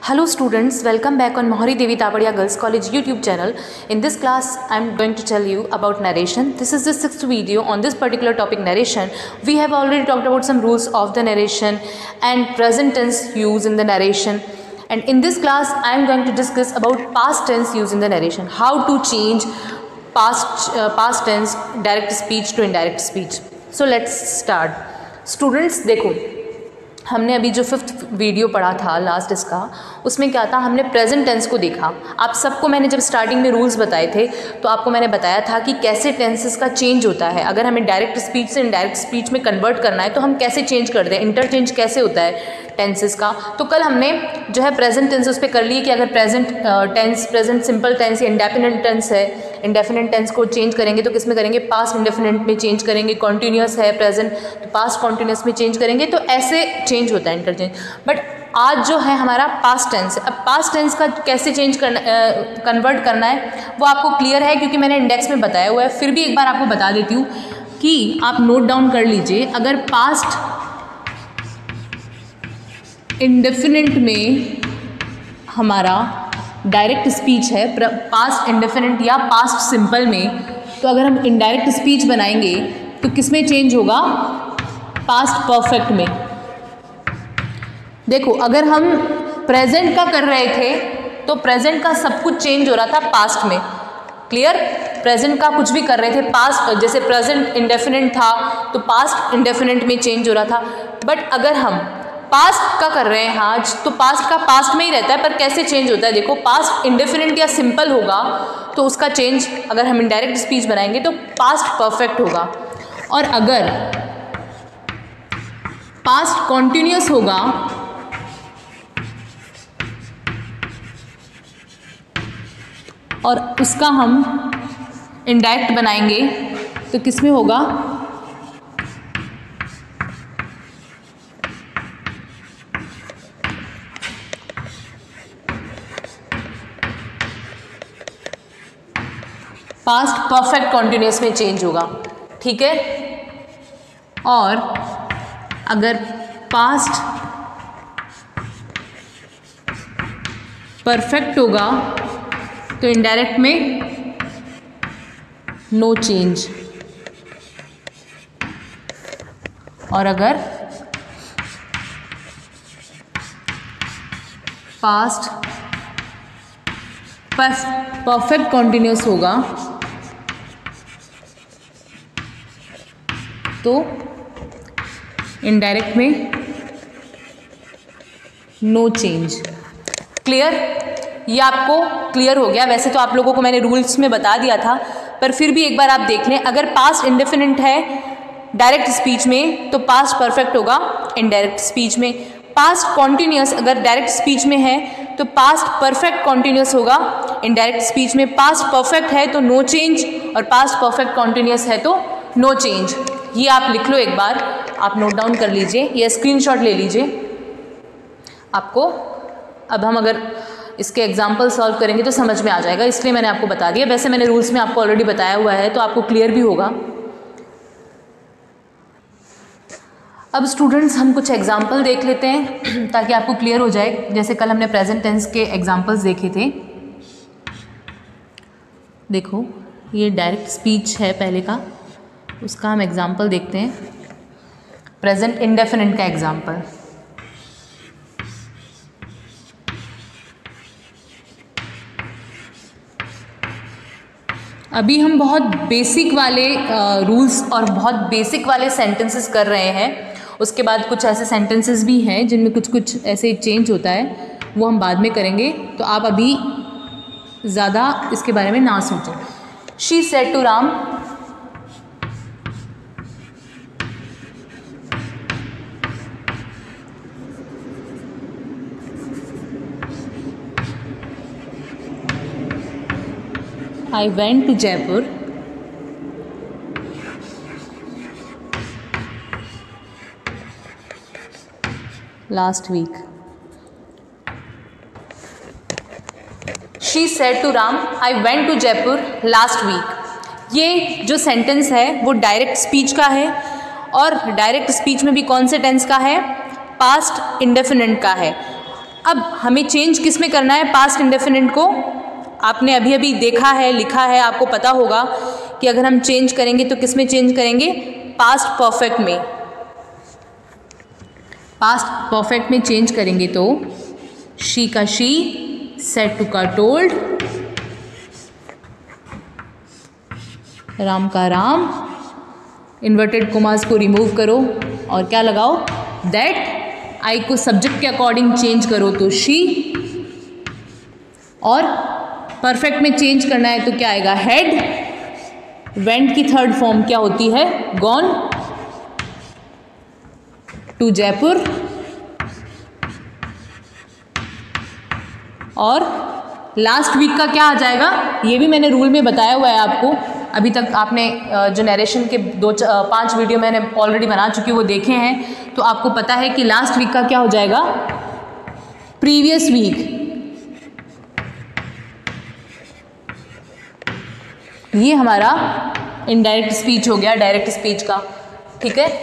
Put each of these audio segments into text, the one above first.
Hello students, welcome back on Mohari Devi Tapadia Girls College YouTube channel. In this class, I am going to tell you about narration. This is the 6th video on this particular topic, narration. We have already talked about some rules of the narration and present tense use in the narration. And in this class, I am going to discuss about past tense use in the narration. How to change past tense direct speech to indirect speech. So let's start. Students, देखो हमने अभी जो 5th video पढ़ा था last इसका, उसमें क्या था, हमने प्रेजेंट टेंस को देखा। आप सबको मैंने जब स्टार्टिंग में रूल्स बताए थे तो आपको मैंने बताया था कि कैसे टेंसेस का चेंज होता है। अगर हमें डायरेक्ट स्पीच से इनडायरेक्ट स्पीच में कन्वर्ट करना है तो हम कैसे चेंज करते हैं, इंटरचेंज कैसे होता है टेंसेस का। तो कल हमने जो है प्रेजेंट टेंस उस पर कर लिए कि अगर प्रेजेंट सिंपल टेंस या इंडेफिनिट टेंस है, इंडेफिनिट टेंस को चेंज करेंगे तो किस में करेंगे, पास्ट इंडेफिनिट में चेंज करेंगे। कॉन्टीन्यूअस है प्रेजेंट तो पास्ट कॉन्टीन्यूअस में चेंज करेंगे। तो ऐसे चेंज होता है इंटरचेंज। बट आज जो है हमारा पास्ट टेंस, अब पास्ट टेंस का कैसे चेंज करना कन्वर्ट करना है वो आपको क्लियर है क्योंकि मैंने इंडेक्स में बताया हुआ है। फिर भी एक बार आपको बता देती हूँ कि आप नोट डाउन कर लीजिए। अगर पास्ट इंडेफिनिट में हमारा डायरेक्ट स्पीच है, पास्ट इंडेफिनिट या पास्ट सिंपल में, तो अगर हम इनडायरेक्ट स्पीच बनाएंगे तो किस में चेंज होगा, पास्ट परफेक्ट में। देखो अगर हम प्रेजेंट का कर रहे थे तो प्रेजेंट का सब कुछ चेंज हो रहा था पास्ट में। क्लियर, प्रेजेंट का कुछ भी कर रहे थे पास्ट, जैसे प्रेजेंट इंडेफिनिट था तो पास्ट इंडेफिनिट में चेंज हो रहा था। बट अगर हम पास्ट का कर रहे हैं आज तो पास्ट का पास्ट में ही रहता है, पर कैसे चेंज होता है। देखो पास्ट इंडेफिनिट या सिंपल होगा तो उसका चेंज अगर हम इनडायरेक्ट स्पीच बनाएंगे तो पास्ट परफेक्ट होगा। और अगर पास्ट कॉन्टिन्यूअस होगा और उसका हम इनडायरेक्ट बनाएंगे तो किस में होगा, पास्ट परफेक्ट कॉन्टिन्यूअस में चेंज होगा। ठीक है, और अगर पास्ट परफेक्ट होगा तो इनडायरेक्ट में नो चेंज, और अगर पास्ट परफेक्ट कॉन्टिन्यूअस होगा तो इनडायरेक्ट में नो चेंज। क्लियर, ये आपको क्लियर हो गया। वैसे तो आप लोगों को मैंने रूल्स में बता दिया था, पर फिर भी एक बार आप देख लें। अगर पास्ट इंडेफिनिट है डायरेक्ट स्पीच में तो पास्ट परफेक्ट होगा इनडायरेक्ट स्पीच में। पास्ट कॉन्टिन्यूअस अगर डायरेक्ट स्पीच में है तो पास्ट परफेक्ट कॉन्टिन्यूअस होगा इनडायरेक्ट स्पीच में। पास्ट परफेक्ट है तो नो चेंज और पास्ट परफेक्ट कॉन्टिन्यूअस है तो नो चेंज। ये आप लिख लो, एक बार आप नोट डाउन कर लीजिए या स्क्रीनशॉट ले लीजिए आपको। अब हम अगर इसके एग्जाम्पल सॉल्व करेंगे तो समझ में आ जाएगा, इसलिए मैंने आपको बता दिया। वैसे मैंने रूल्स में आपको ऑलरेडी बताया हुआ है तो आपको क्लियर भी होगा। अब स्टूडेंट्स हम कुछ एग्जाम्पल देख लेते हैं ताकि आपको क्लियर हो जाए। जैसे कल हमने प्रेजेंट टेंस के एग्जाम्पल्स देखे थे। देखो ये डायरेक्ट स्पीच है पहले का, उसका हम एग्जाम्पल देखते हैं। प्रेजेंट इंडेफिनिट का एग्जाम्पल, अभी हम बहुत बेसिक वाले रूल्स और बहुत बेसिक वाले सेंटेंसेस कर रहे हैं। उसके बाद कुछ ऐसे सेंटेंसेस भी हैं जिनमें कुछ कुछ ऐसे चेंज होता है, वो हम बाद में करेंगे। तो आप अभी ज़्यादा इसके बारे में ना सोचें। She said to Ram, I went to Jaipur last week. She said to Ram, I went to Jaipur last week. ये जो सेंटेंस है वो डायरेक्ट स्पीच का है और डायरेक्ट स्पीच में भी कौन से टेंस का है, पास्ट इंडेफिनिट का है। अब हमें चेंज किस में करना है, पास्ट इंडेफिनिट को। आपने अभी अभी देखा है, लिखा है, आपको पता होगा कि अगर हम चेंज करेंगे तो किस में चेंज करेंगे, पास्ट परफेक्ट में। पास्ट परफेक्ट में चेंज करेंगे तो शी का शी, सेड टू का टोल्ड, राम का राम, इन्वर्टेड कोमास को रिमूव करो और क्या लगाओ, दैट। आई को सब्जेक्ट के अकॉर्डिंग चेंज करो तो शी, और परफेक्ट में चेंज करना है तो क्या आएगा, हैड। वेंट की थर्ड फॉर्म क्या होती है, गॉन टू जयपुर, और लास्ट वीक का क्या आ जाएगा, ये भी मैंने रूल में बताया हुआ है आपको। अभी तक आपने जो नरेशन के 5 वीडियो मैंने ऑलरेडी बना चुकी वो देखे हैं, तो आपको पता है कि लास्ट वीक का क्या हो जाएगा, प्रीवियस वीक। ये हमारा इनडायरेक्ट स्पीच हो गया डायरेक्ट स्पीच का, ठीक है।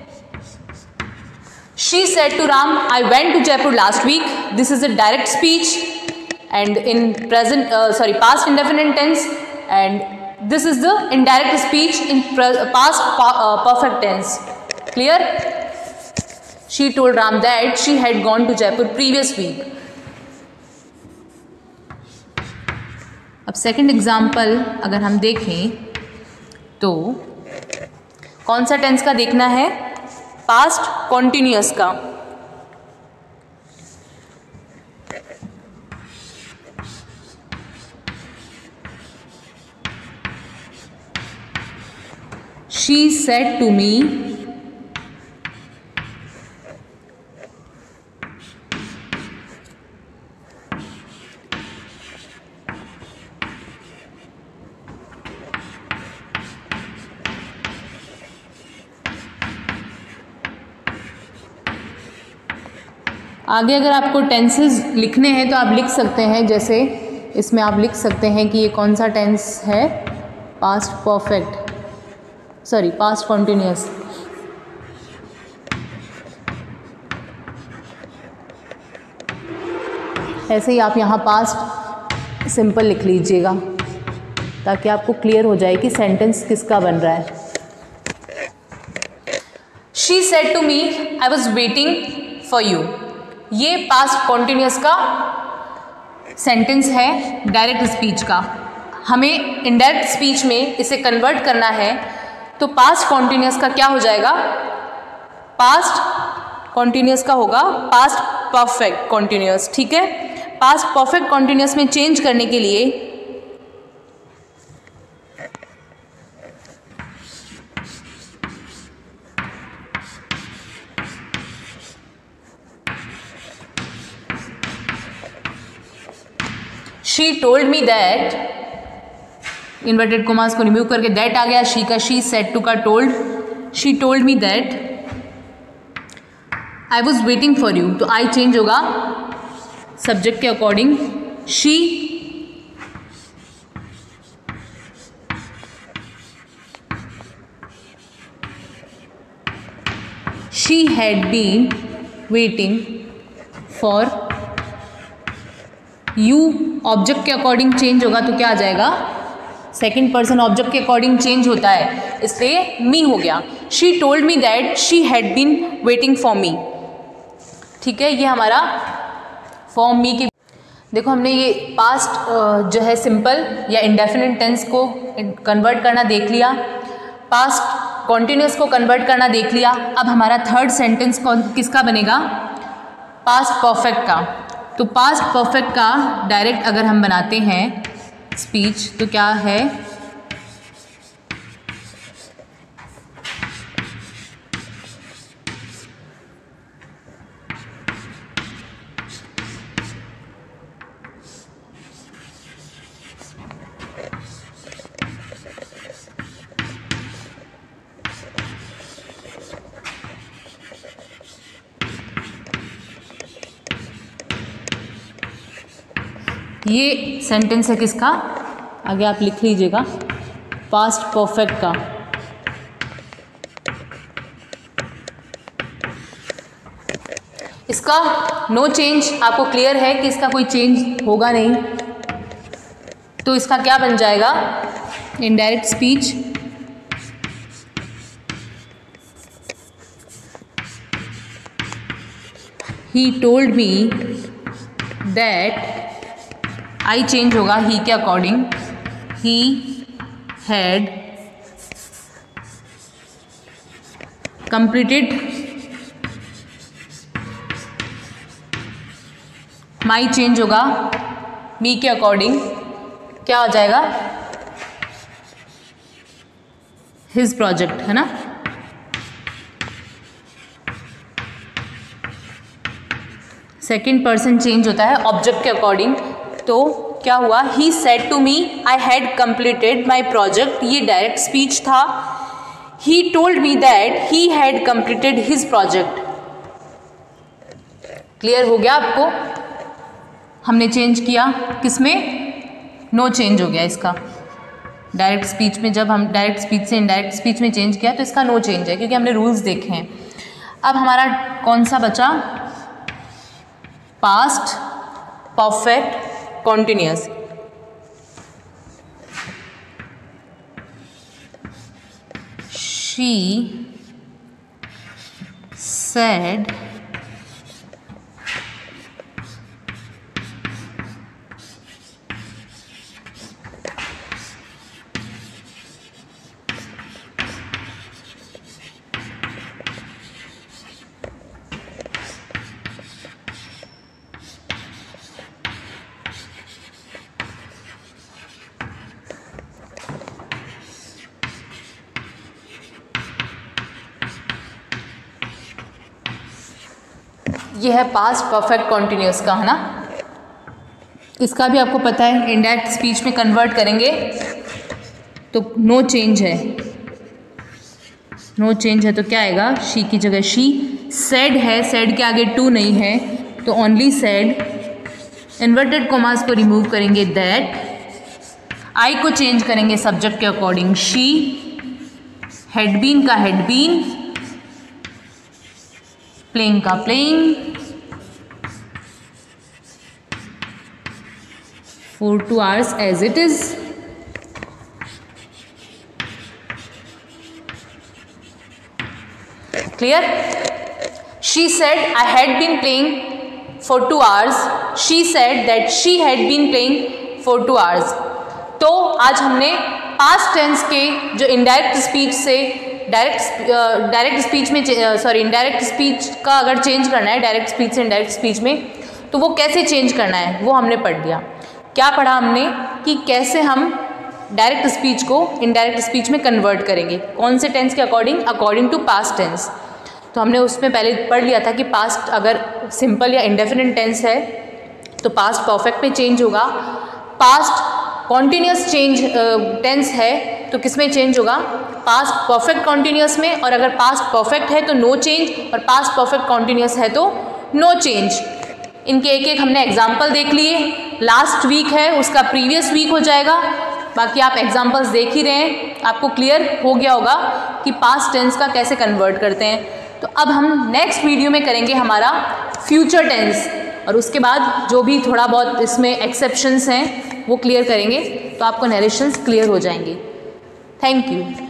She said to Ram, I went to Jaipur last week, this is a direct speech and in present past indefinite tense, and this is the indirect speech in past perfect tense. Clear? She told Ram that she had gone to Jaipur previous week. अब second example अगर हम देखें तो कौन सा tense का देखना है, पास्ट कॉन्टिन्यूअस का। She said to me, आगे अगर आपको टेंसेस लिखने हैं तो आप लिख सकते हैं, जैसे इसमें आप लिख सकते हैं कि ये कौन सा टेंस है, past perfect, sorry past continuous. ऐसे ही आप यहाँ पास्ट सिंपल लिख लीजिएगा ताकि आपको क्लियर हो जाए कि सेंटेंस किसका बन रहा है। She said to me, I was waiting for you, ये पास्ट कॉन्टिन्यूअस का सेंटेंस है डायरेक्ट स्पीच का। हमें इनडायरेक्ट स्पीच में इसे कन्वर्ट करना है तो पास्ट कॉन्टिन्यूअस का क्या हो जाएगा, पास्ट कॉन्टिन्यूअस का होगा पास्ट परफेक्ट कॉन्टिन्यूअस, ठीक है। पास्ट परफेक्ट कॉन्टिन्यूअस में चेंज करने के लिए she told me that, inverted commas को रिमूव करके दैट आ गया, शी का शी, सेड टू का told, she told me that I was waiting for you, तो आई चेंज होगा सब्जेक्ट के according, she had been waiting for you, object के अकॉर्डिंग चेंज होगा तो क्या आ जाएगा, सेकेंड पर्सन ऑब्जेक्ट के अकॉर्डिंग चेंज होता है, इसलिए मी हो गया। She told me that she had been waiting for me, ठीक है। ये हमारा फॉर्म मी की, देखो हमने ये पास्ट जो है सिंपल या इंडेफिनिट टेंस को कन्वर्ट करना देख लिया, पास्ट कॉन्टिन्यूअस को कन्वर्ट करना देख लिया। अब हमारा थर्ड सेंटेंस किसका बनेगा, पास्ट परफेक्ट का। तो पास्ट परफेक्ट का डायरेक्ट अगर हम बनाते हैं स्पीच तो क्या है, ये सेंटेंस है किसका, आगे आप लिख लीजिएगा, पास्ट परफेक्ट का। इसका नो चेंज, आपको क्लियर है कि इसका कोई चेंज होगा नहीं, तो इसका क्या बन जाएगा, indirect speech. He told me that, I change होगा ही के according, he had completed, my change होगा मी के अकॉर्डिंग, क्या हो जाएगा, हिज प्रोजेक्ट, है ना। सेकेंड पर्सन चेंज होता है ऑब्जेक्ट के अकॉर्डिंग, तो क्या हुआ, he said to me I had completed my project, ये डायरेक्ट स्पीच था। He told me that he had completed his project. Clear हो गया आपको, हमने चेंज किया किसमें, नो चेंज हो गया इसका। डायरेक्ट स्पीच में जब हम डायरेक्ट स्पीच से इनडायरेक्ट स्पीच में चेंज किया तो इसका नो चेंज है, क्योंकि हमने रूल्स देखे हैं। अब हमारा कौन सा बचा, past perfect continuous. She said ये है पास्ट परफेक्ट कॉन्टिन्यूअस का, है ना। इसका भी आपको पता है, इनडायरेक्ट स्पीच में कन्वर्ट करेंगे तो नो चेंज है, नो चेंज है तो क्या आएगा, शी की जगह शी, सेड है, सेड के आगे टू नहीं है तो ओनली सेड, इन्वर्टेड कॉमास को रिमूव करेंगे दैट, आई को चेंज करेंगे सब्जेक्ट के अकॉर्डिंग, शी, हैड बीन का हैड बीन, प्लेइंग का playing, for 2 hours as it is, clear। she said I had been playing for 2 hours, she said that she had been playing for 2 hours। तो आज हमने past tense के जो indirect speech से direct speech में indirect speech का अगर change करना है डायरेक्ट स्पीच से इनडायरेक्ट स्पीच में, तो वो कैसे चेंज करना है वो हमने पढ़ लिया। क्या पढ़ा हमने कि कैसे हम डायरेक्ट स्पीच को इनडायरेक्ट स्पीच में कन्वर्ट करेंगे, कौन से टेंस के according, according to past tense. तो हमने उसमें पहले पढ़ लिया था कि पास्ट अगर सिंपल या इंडेफिनिट टेंस है तो पास्ट परफेक्ट में चेंज होगा, पास्ट कॉन्टिन्यूस चेंज टेंस है तो किस में चेंज होगा, पास्ट परफेक्ट कॉन्टिन्यूस में, और अगर पास्ट परफेक्ट है तो नो चेंज, और पास्ट परफेक्ट कॉन्टिन्यूस है तो नो चेंज। इनके एक एक हमने एग्जाम्पल देख लिए, लास्ट वीक है उसका प्रीवियस वीक हो जाएगा, बाकी आप एग्जाम्पल्स देख ही रहे हैं, आपको क्लियर हो गया होगा कि पास्ट टेंस का कैसे कन्वर्ट करते हैं। तो अब हम नेक्स्ट वीडियो में करेंगे हमारा फ्यूचर टेंस, और उसके बाद जो भी थोड़ा बहुत इसमें एक्सेप्शंस हैं वो क्लियर करेंगे, तो आपको नरेशंस क्लियर हो जाएंगे। Thank you.